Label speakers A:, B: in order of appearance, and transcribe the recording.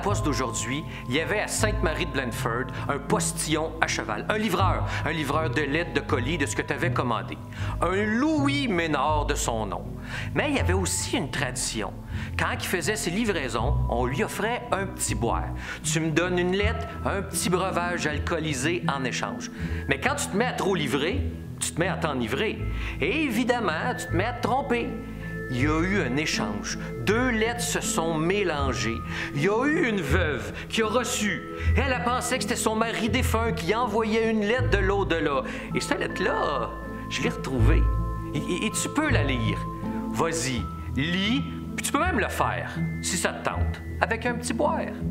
A: poste d'aujourd'hui, il y avait à Sainte-Marie de Blandford un postillon à cheval, un livreur de lettres, de colis, de ce que tu avais commandé. Un Louis Ménard de son nom. Mais il y avait aussi une tradition. Quand il faisait ses livraisons, on lui offrait un petit boire. Tu me donnes une lettre, un petit breuvage alcoolisé en échange. Mais quand tu te mets à trop livrer, tu te mets à t'enivrer. Et évidemment, tu te mets à te tromper. Il y a eu un échange. 2 lettres se sont mélangées. Il y a eu une veuve qui a reçu. Elle a pensé que c'était son mari défunt qui envoyait une lettre de l'au-delà. Et cette lettre-là, je l'ai retrouvée. Et tu peux la lire. Vas-y, lis, puis tu peux même le faire, si ça te tente, avec un petit boire.